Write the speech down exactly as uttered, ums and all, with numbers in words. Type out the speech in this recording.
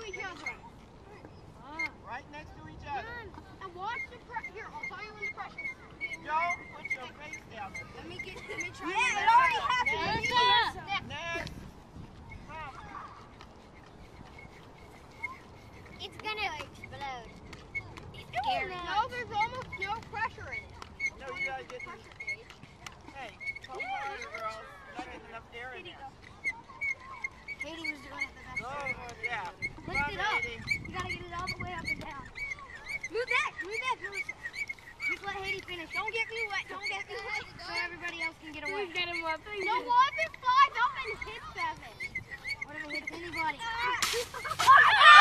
each other. Right next to each other. And watch the pressure. Here, I'll tell you when the pressure is. Don't put your face down there. Let me get, let me try. Yeah, it already happened. Next. Next. It's gonna explode. It's scary. No, there's almost no pressure in it. No, you gotta get this. Hey, come harder, girls. Not getting enough air in there. Katie was doing it the best. Oh, yeah. Lift it up. You gotta get it all the way up and down. Move that. Move that. Move. Just let Haiti finish. Don't get me wet. Don't get me wet. So everybody else can get away. Please get him up. Please. No, what if it flies up and hits seven? What if it hits anybody?